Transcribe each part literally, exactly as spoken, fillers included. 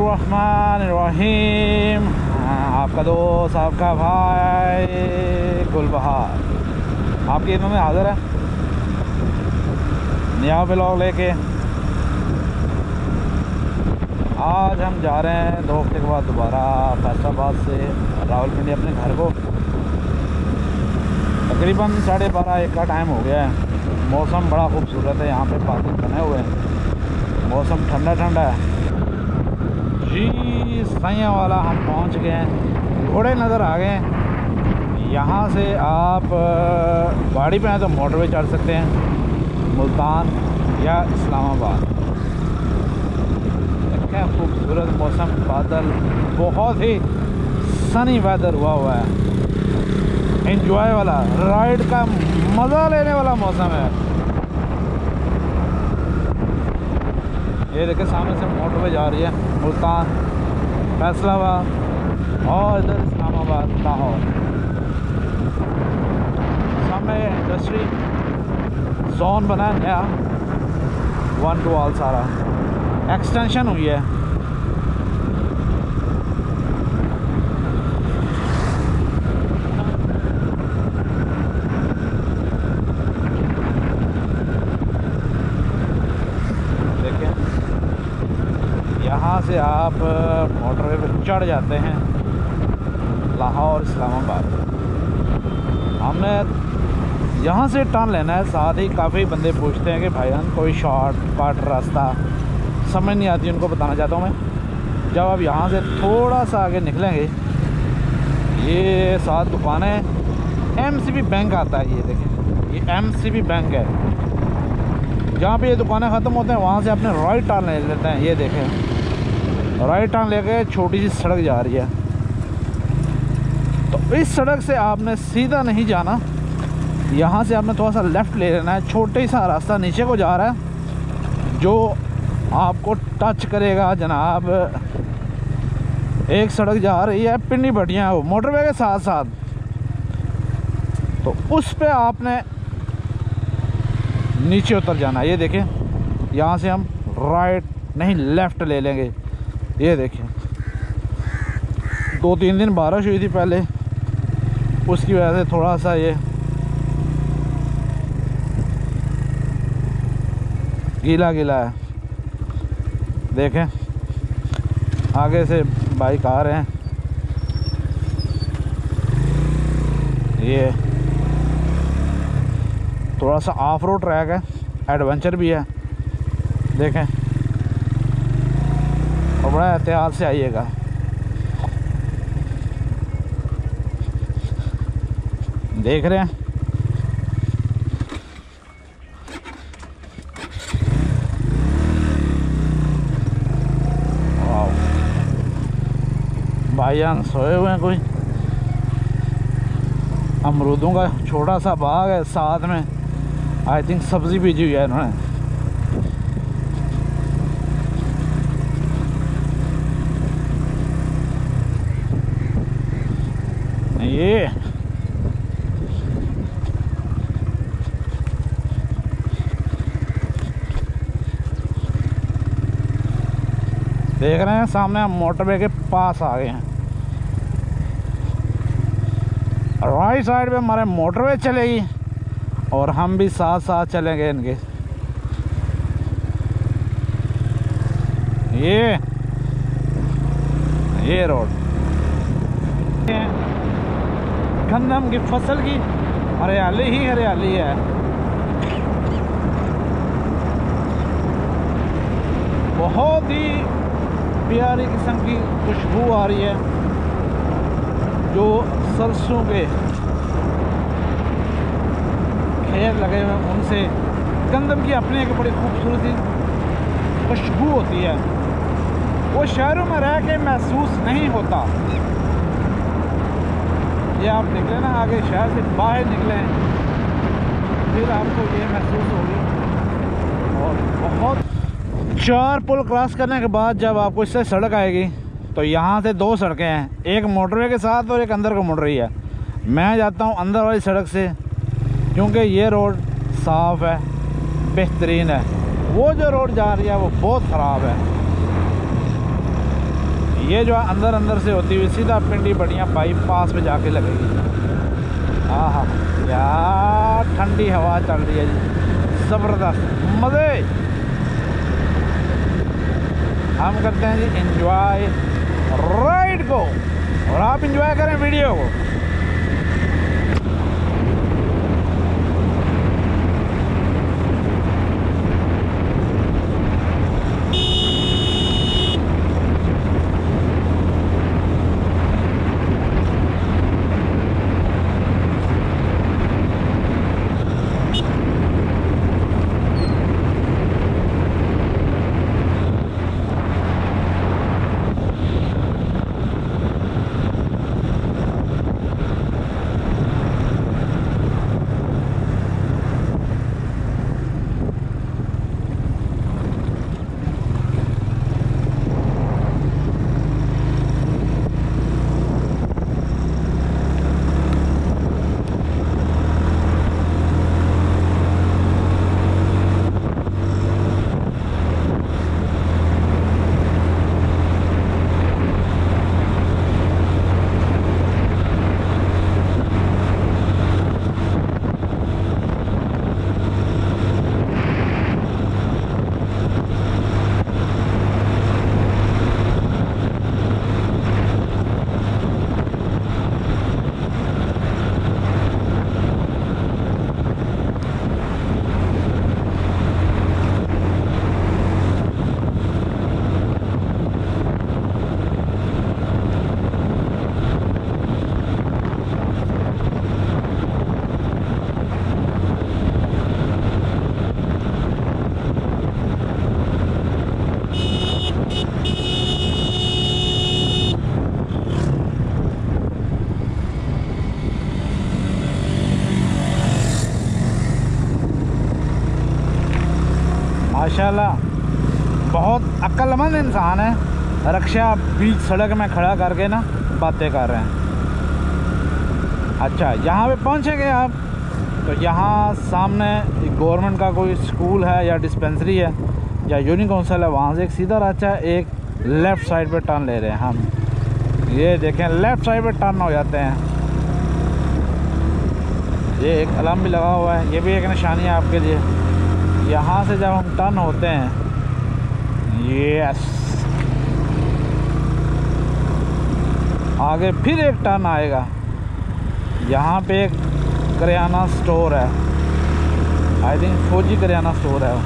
बिस्मिल्लाहिर्रहमानिर्रहीम। आपका दोस्त आपका भाई गुलबहार आपकी इनमें हाज़िर है नया ब्लॉग लेके। आज हम जा रहे हैं दो हफ्ते के बाद दोबारा फैसलाबाद से रावलपिंडी अपने घर को। तकरीबन साढ़े बारह एक का टाइम हो गया है। मौसम बड़ा खूबसूरत है, यहाँ पे बादल बने हुए हैं, मौसम ठंडा ठंडा है जी। सैया वाला हम पहुँच गए हैं, घोड़े नज़र आ गए हैं। यहाँ से आप गाड़ी पे हैं तो मोटरवे चढ़ सकते हैं, मुल्तान या इस्लामाबाद। क्या खूबसूरत मौसम, बादल, बहुत ही सनी वेदर हुआ हुआ है, एंजॉय वाला, राइड का मज़ा लेने वाला मौसम है। ये देखिए सामने से मोटरवे जा रही है, मुल्तान, फैसलाबाद और इधर इस्लामाबाद, लाहौर। सामने इंडस्ट्री जोन बना है नया, वन टू ऑल सारा एक्सटेंशन हुई है। यहाँ से आप मोटरवे पर चढ़ जाते हैं लाहौर इस्लामाबाद। हमने यहाँ से टर्न लेना है। साथ ही काफ़ी बंदे पूछते हैं कि भाईजान कोई शॉर्टकट रास्ता, समझ नहीं आती, उनको बताना चाहता हूँ मैं। जब आप यहाँ से थोड़ा सा आगे निकलेंगे, ये सात दुकानें, एमसीबी बैंक आता है। ये देखें, ये एमसीबी बैंक है। जहाँ पे ये दुकानें ख़त्म होते हैं वहाँ से अपने राइट टर्न ले लेते हैं। ये देखें, राइट टर्न लेके छोटी सी सड़क जा रही है। तो इस सड़क से आपने सीधा नहीं जाना, यहाँ से आपने थोड़ा सा लेफ़्ट ले लेना है। छोटे सा रास्ता नीचे को जा रहा है जो आपको टच करेगा जनाब। एक सड़क जा रही है पिंडी भटियाँ वो मोटरवे के साथ साथ, तो उस पे आपने नीचे उतर जाना है। ये देखें, यहाँ से हम राइट नहीं लेफ़्ट ले लेंगे। ये देखें, दो तीन दिन बारिश हुई थी पहले, उसकी वजह से थोड़ा सा ये गीला गीला है। देखें आगे से बाइक आ रहे हैं। ये थोड़ा सा ऑफ रोड ट्रैक है, एडवेंचर भी है। देखें, और बड़ा एहतियात से आइएगा। देख रहे हैं भाईजान सोए हुए हैं। कोई अमरूदों का छोटा सा बाग है साथ में, आई थिंक सब्ज़ी बीजी हुई है इन्होंने। ये देख रहे हैं सामने हम मोटरवे के पास आ गए हैं। राइट साइड पे हमारे मोटरवे चलेगी और हम भी साथ साथ चलेंगे इनके। ये ये रोड गंदम की फसल की हरियाली ही हरियाली है। बहुत ही प्यारी किस्म की खुशबू आ रही है, जो सरसों के खेत लगे हुए हैं उनसे। गंदम की अपनी एक बड़ी खूबसूरती खुशबू होती है, वो शहरों में रह के महसूस नहीं होता। ये आप निकले ना आगे, शहर से बाहर निकले, फिर आपको ये महसूस होगी। और बहुत चार पुल क्रॉस करने के बाद जब आपको इससे सड़क आएगी, तो यहाँ से दो सड़कें हैं, एक मोटरवे के साथ और एक अंदर को मुड़ रही है। मैं जाता हूँ अंदर वाली सड़क से, क्योंकि ये रोड साफ़ है, बेहतरीन है। वो जो रोड जा रही है वो बहुत ख़राब है। ये जो अंदर अंदर से होती हुई सीधा पिंडी बढ़िया बाईपास पे जाके लगेगी। हाँ हाँ, क्या ठंडी हवा चल रही है जी, ज़बरदस्त मज़े। हम करते हैं जी एंजॉय राइड को, और आप एंजॉय करें वीडियो को। माशाल्लाह बहुत अक्लमंद इंसान है। रक्षा बीच सड़क में खड़ा करके ना बातें कर रहे हैं। अच्छा, यहाँ पे पहुँचेंगे आप तो यहाँ सामने गवर्नमेंट का कोई स्कूल है या डिस्पेंसरी है या यूनियन काउंसिल है, वहाँ से एक सीधा रास्ता है, एक लेफ़्ट साइड पे टर्न ले रहे हैं हम। ये देखें लेफ़्ट साइड पे टर्न हो जाते हैं। ये एक अलार्म भी लगा हुआ है, ये भी एक निशानी है आपके लिए। यहाँ से जब हम टर्न होते हैं, यस, आगे फिर एक टर्न आएगा। यहाँ पे एक करियाना स्टोर है, आई थिंक फौजी करियाना स्टोर है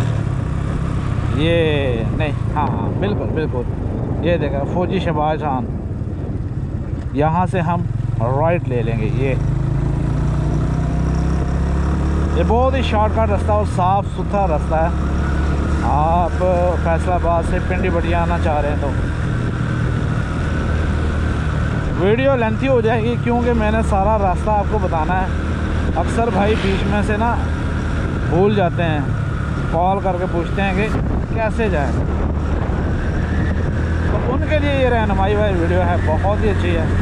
ये, नहीं, हाँ हाँ बिल्कुल बिल्कुल, ये देखा फौजी शहबाज खान। यहाँ से हम राइट ले लेंगे। ये ये बहुत ही शॉर्टकट रास्ता और साफ़ सुथरा रास्ता है। आप फैसलाबाद से पिंडी बढ़िया आना चाह रहे हैं तो वीडियो लेंथी हो जाएगी, क्योंकि मैंने सारा रास्ता आपको बताना है। अक्सर भाई बीच में से ना भूल जाते हैं, कॉल करके पूछते हैं कि कैसे जाए, तो उनके लिए ये रहनुमाई वाली वीडियो है, बहुत ही अच्छी है।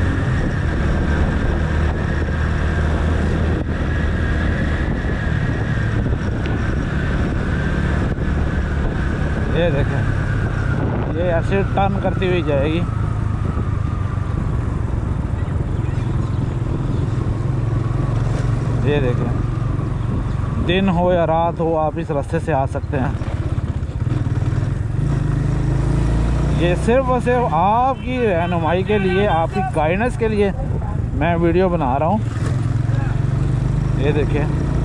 ये देखें, ये ऐसे टर्न करती हुई जाएगी। ये देखें, दिन हो या रात हो आप इस रास्ते से आ सकते हैं। ये सिर्फ और सिर्फ आपकी रहनुमाई के लिए, आपकी गाइडेंस के लिए मैं वीडियो बना रहा हूँ। ये देखिए,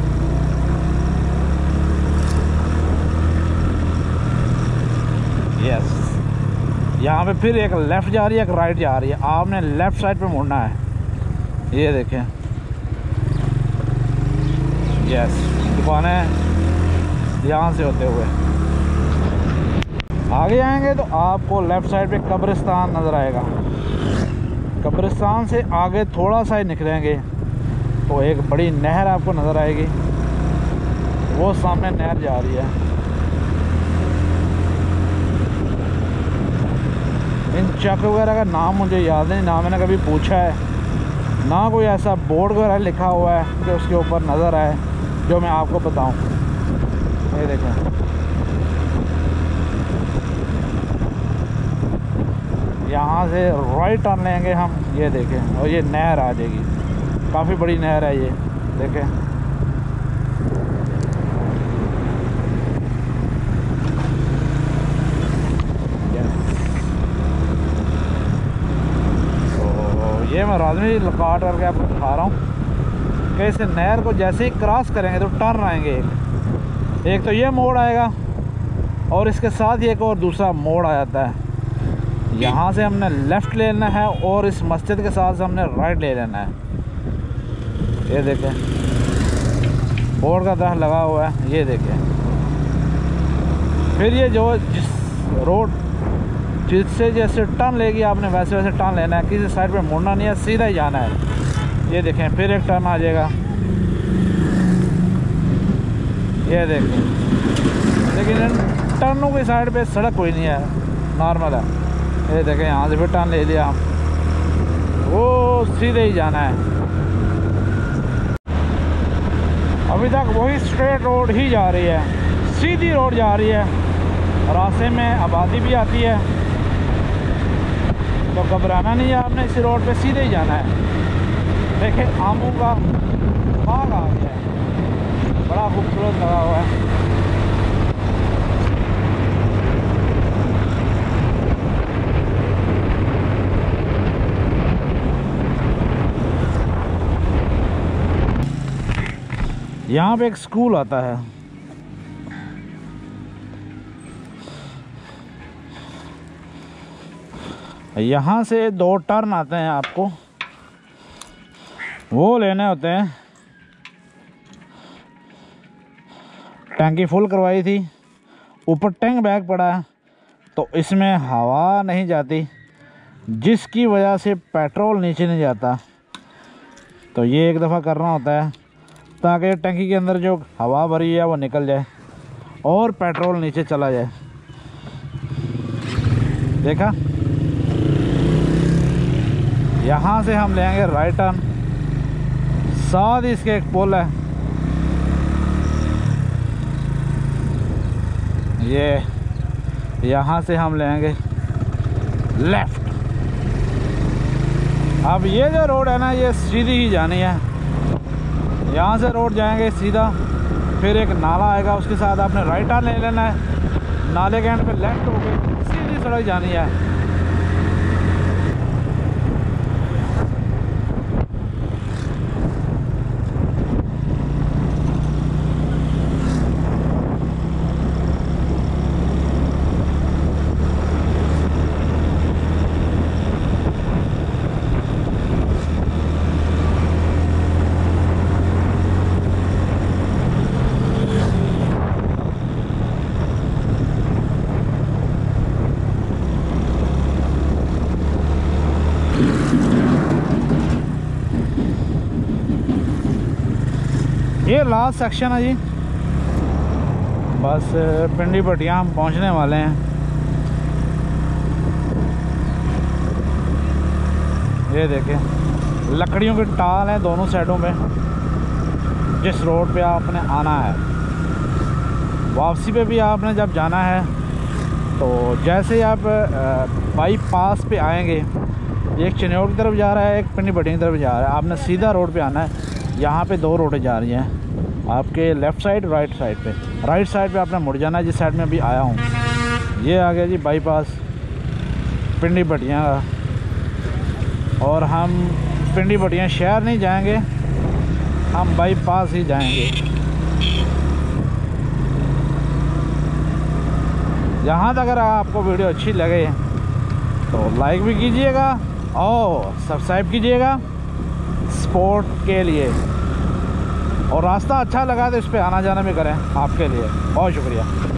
यस, यहाँ पे फिर एक लेफ़्ट जा रही है, एक राइट जा रही है। आपने लेफ़्ट साइड पे मुड़ना है। ये देखें, यस, दुकानें यहाँ से होते हुए आगे आएंगे तो आपको लेफ़्ट साइड पे कब्रिस्तान नज़र आएगा। कब्रिस्तान से आगे थोड़ा सा ही निकलेंगे तो एक बड़ी नहर आपको नज़र आएगी, वो सामने नहर जा रही है। इन चक वगैरह का नाम मुझे याद नहीं, ना मैंने कभी पूछा है, ना कोई ऐसा बोर्ड वगैरह लिखा हुआ है कि उसके ऊपर नज़र आए जो मैं आपको बताऊं। ये देखें, यहाँ से राइट टर्न लेंगे हम, ये देखें, और ये नहर आ जाएगी, काफ़ी बड़ी नहर है ये, देखें। तो ये मैं राजनी काट करके आपको दिखा रहा हूँ कि इस नहर को जैसे ही क्रॉस करेंगे तो टर्न आएंगे, एक एक तो ये मोड़ आएगा और इसके साथ ही एक और दूसरा मोड़ आ जाता है। यहाँ से हमने लेफ़्ट ले लेना है और इस मस्जिद के साथ से हमने राइट ले लेना है। ये देखें, बोर्ड का तरह लगा हुआ है, ये देखें। फिर ये जो जिस रोड जिससे जैसे टर्न लेगी आपने वैसे वैसे टर्न लेना है, किसी साइड पे मुड़ना नहीं है, सीधा ही जाना है। ये देखें, फिर एक टर्न आ जाएगा, ये देखें। लेकिन इन टर्नों की साइड पे सड़क कोई नहीं है, नॉर्मल है। ये देखें, यहाँ से फिर टर्न ले लिया हम, वो सीधे ही जाना है। अभी तक वही स्ट्रेट रोड ही जा रही है, सीधी रोड जा रही है। रास्ते में आबादी भी आती है, तो घबराना नहीं है आपने, इसी रोड पे सीधे ही जाना है। देखें, आमों का बाग आ गया है, बड़ा खूबसूरत लगा हुआ है। यहाँ पे एक स्कूल आता है, यहाँ से दो टर्न आते हैं, आपको वो लेने होते हैं। टैंकी फुल करवाई थी, ऊपर टैंक बैग पड़ा है, तो इसमें हवा नहीं जाती, जिसकी वजह से पेट्रोल नीचे नहीं जाता। तो ये एक दफ़ा करना होता है ताकि टंकी के अंदर जो हवा भरी है वो निकल जाए और पेट्रोल नीचे चला जाए। देखा, यहाँ से हम लेंगे राइट टर्न, साथ ही इसके एक पुल है, ये यहाँ से हम लेंगे लेफ़्ट। अब ये जो रोड है ना, ये सीधी ही जानी है। यहाँ से रोड जाएंगे सीधा, फिर एक नाला आएगा, उसके साथ आपने राइट टर्न ले लेना है। नाले के एंड पे लेफ्ट हो गए, सीधी सड़क जानी है। ये लास्ट सेक्शन है जी, बस पिंडी पटिया हम पहुंचने वाले हैं। ये देखें, लकड़ियों की टाल है दोनों साइडों में, जिस रोड पे आपने आना है। वापसी पे भी आपने जब जाना है तो जैसे ही आप बाईपास पे आएंगे, एक चनियोड़ की तरफ जा रहा है, एक पिंडी पटिया की तरफ जा रहा है, आपने सीधा रोड पे आना है। यहाँ पे दो रोडें जा रही हैं आपके, लेफ़्ट साइड राइट साइड पे। राइट साइड पे आपने मुड़ जाना है, जिस साइड में अभी आया हूँ। ये आ गया जी बाईपास पिंडी पटिया का, और हम पिंडी पटिया शहर नहीं जाएंगे, हम बाईपास ही जाएंगे। यहाँ तक अगर आपको वीडियो अच्छी लगे तो लाइक भी कीजिएगा और सब्सक्राइब कीजिएगा सपोर्ट के लिए, और रास्ता अच्छा लगा तो इस पे आना जाना भी करें आपके लिए। बहुत शुक्रिया।